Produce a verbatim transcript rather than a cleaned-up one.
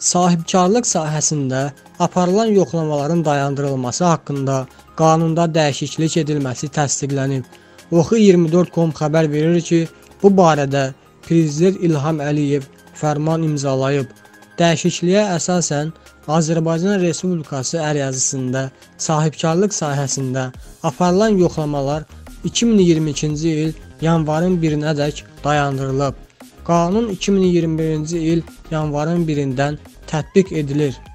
Sahibkarlıq sahəsində aparılan yoxlamaların dayandırılması haqqında qanunda dəyişiklik edilməsi təsdiqlənib. Oxu iyirmi dörd nöqtə com xəbər verir ki, bu barədə Prezident İlham Əliyev fərman imzalayıb. Dəyişikliyə əsasən Azərbaycan Respublikası ərazisində sahibkarlıq sahəsində aparılan yoxlamalar iki min iyirmi ikinci il yanvarın birinədək dayandırılıb. Qanun iki min iyirmi birinci il yanvarın birindən tətbiq edilir.